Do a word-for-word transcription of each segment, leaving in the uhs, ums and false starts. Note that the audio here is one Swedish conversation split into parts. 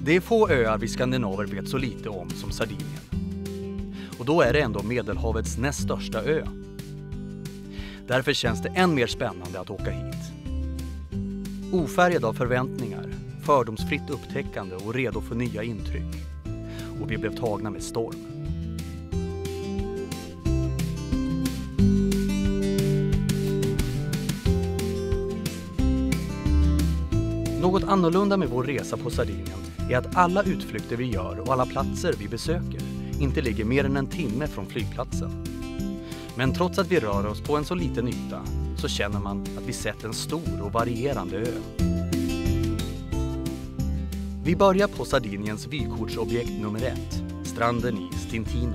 Det är få öar vi skandinaver vet så lite om som Sardinien. Och då är det ändå Medelhavets näst största ö. Därför känns det än mer spännande att åka hit. Ofärgad av förväntningar, fördomsfritt upptäckande och redo för nya intryck. Och vi blev tagna med storm. Något annorlunda med vår resa på Sardinien är att alla utflykter vi gör och alla platser vi besöker inte ligger mer än en timme från flygplatsen. Men trots att vi rör oss på en så liten yta så känner man att vi sett en stor och varierande ö. Vi börjar på Sardiniens vykortsobjekt nummer ett, stranden i Stintino.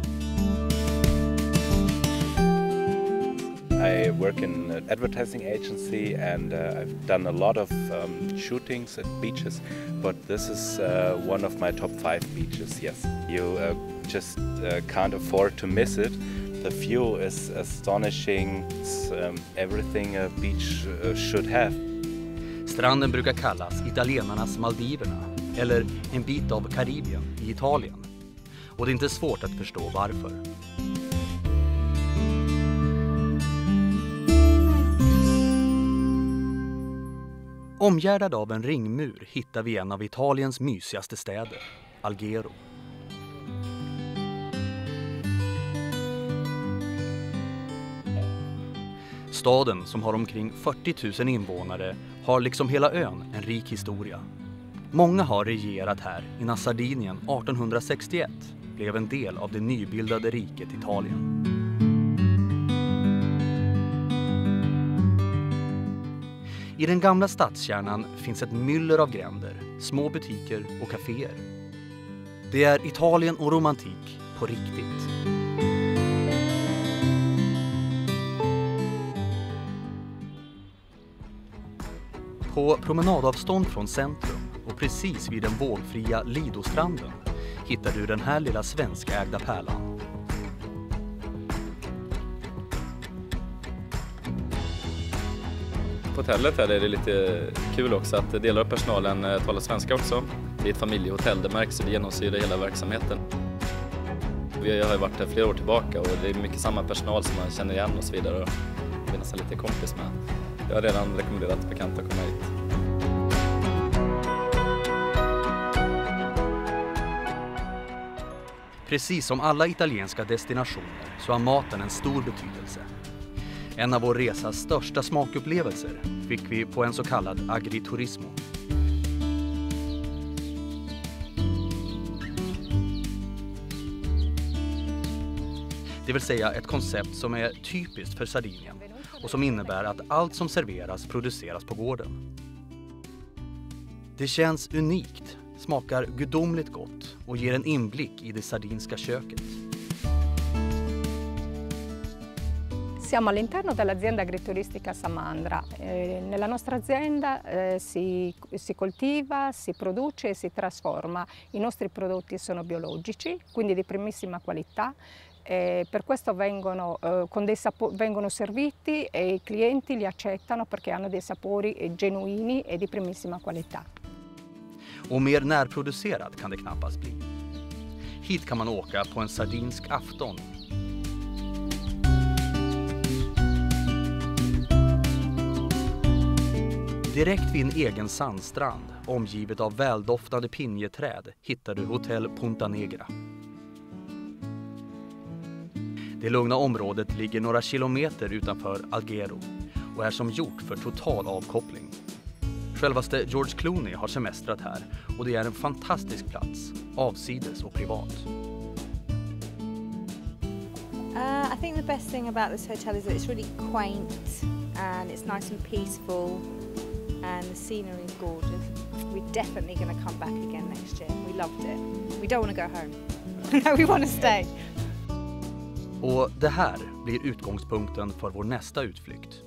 I work in an advertising agency and uh, I've done a lot of um, shootings at beaches, but this is uh, one of my top five beaches, yes. You uh, just uh, can't afford to miss it. The view is astonishing, it's um, everything a beach uh, should have. Stranden brukar kallas italienarnas Maldiverna, eller en bit av Karibien i Italien. Och det är inte svårt att förstå varför. Omgärdad av en ringmur hittar vi en av Italiens mysigaste städer, Alghero. Staden, som har omkring fyrtio tusen invånare, har liksom hela ön en rik historia. Många har regerat här innan Sardinien artonhundrasextioett blev en del av det nybildade riket Italien. I den gamla stadskärnan finns ett myller av gränder, små butiker och kaféer. Det är Italien och romantik på riktigt. På promenadavstånd från centrum och precis vid den vågfria Lidostranden hittar du den här lilla svenskägda pärlan. På hotellet är det lite kul också att delar av personalen talar svenska också. Det är ett familjehotell, det märks och det genomsyrar hela verksamheten. Vi har ju varit här flera år tillbaka och det är mycket samma personal som man känner igen och så vidare. Vi är nästan lite kompis med. Jag har redan rekommenderat bekanta att komma hit. Precis som alla italienska destinationer så har maten en stor betydelse. En av vår resas största smakupplevelser fick vi på en så kallad agriturismo. Det vill säga ett koncept som är typiskt för Sardinien och som innebär att allt som serveras produceras på gården. Det känns unikt, smakar gudomligt gott och ger en inblick i det sardinska köket. Siamo all'interno dell'azienda agrituristica Samandra. Eh, nella nostra azienda eh, si, si coltiva, si produce e si trasforma. I nostri prodotti sono biologici, quindi di primissima qualità. Eh, per questo vengono, eh, con dei vengono serviti e i clienti li accettano perché hanno dei sapori genuini e di primissima qualità. Och mer närproducerad kan det knappast bli. Hit kan man åka på en sardinsk afton. Direkt vid en egen sandstrand, omgivet av väldoftande pinjeträd, hittar du hotell Punta Negra. Det lugna området ligger några kilometer utanför Alghero och är som gjort för total avkoppling. Självaste George Clooney har semestrat här och det är en fantastisk plats, avsides och privat. Uh, I think the best thing about this hotel is that it's really quaint and it's nice and peaceful and the scenery is gorgeous. We're definitely going to come back again next year. We loved it. We don't want to go home. No, we want to stay. Och det här blir utgångspunkten för vår nästa utflykt.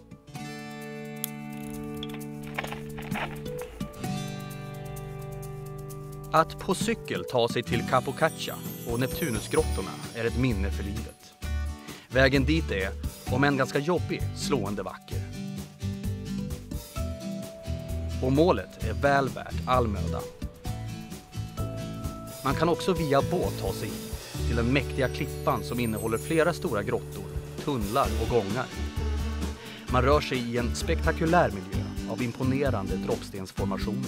Att på cykel ta sig till Capo Caccia och Neptunusgrottorna är ett minne för livet. Vägen dit är, om än ganska jobbig, slående vacker. Och målet är väl värt all möda. Man kan också via båt ta sig hit, till den mäktiga klippan som innehåller flera stora grottor, tunnlar och gångar. Man rör sig i en spektakulär miljö av imponerande droppstensformationer.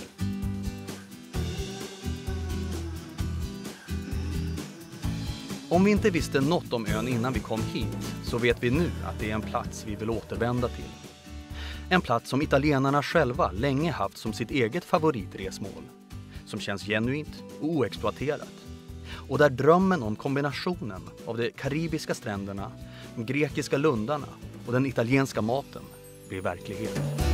Om vi inte visste något om ön innan vi kom hit så vet vi nu att det är en plats vi vill återvända till. En plats som italienarna själva länge haft som sitt eget favoritresmål. Som känns genuint och oexploaterat. Och där drömmen om kombinationen av de karibiska stränderna, de grekiska lundarna och den italienska maten blir verklighet.